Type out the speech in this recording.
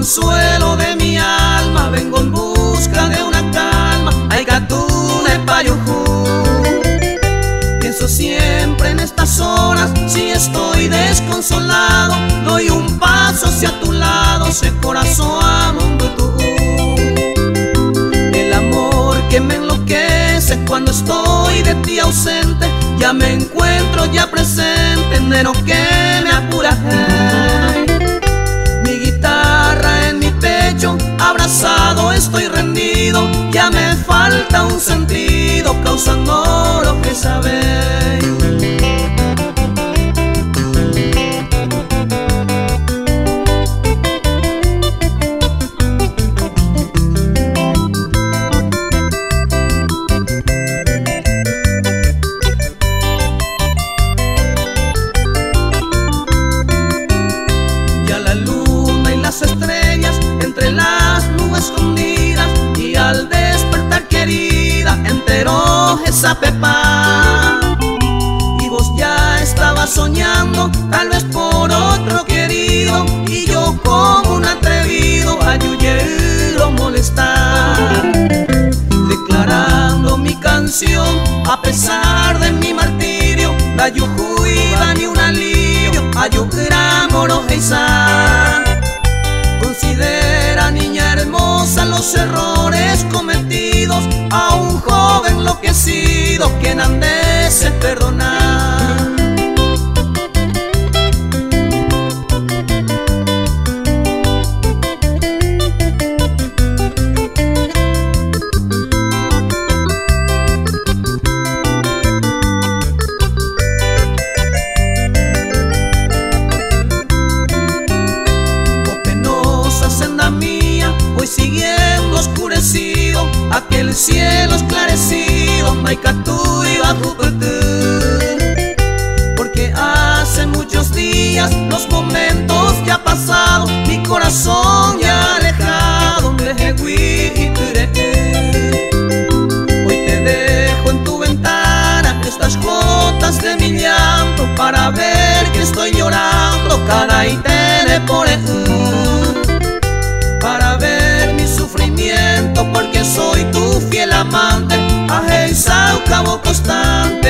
consuelo de mi alma, vengo en busca de una calma. Ay, Gatune Payujú. Pienso siempre en estas horas, si estoy desconsolado, doy un paso hacia tu lado, sé corazón mundo tú. El amor que me enloquece cuando estoy de ti ausente, ya me encuentro ya presente, nero que me apura. Mi guitarra en mi pecho, abrazado estoy rendido, ya me falta un sentido, causando lo que sabéis. Estrellas entre las nubes escondidas, y al despertar querida entero esa pepa. Y vos ya estabas soñando, tal vez por otro querido, y yo como un atrevido ayuyero molestar, declarando mi canción a pesar de mi martirio. La yujuida ni un alivio, ayugra moro heisa. Considera, niña hermosa, los errores cometidos a un joven enloquecido que nadie se perdonar. Voy siguiendo oscurecido aquel cielo esclarecido, Maicatú y Bajupetú. Porque hace muchos días los momentos ya pasado, mi corazón ya alejado, hoy te dejo en tu ventana estas gotas de mi llanto, para ver que estoy llorando, cara y tele por para ver mi sufrimiento, porque soy tu fiel amante, Ajeisau, cabo constante.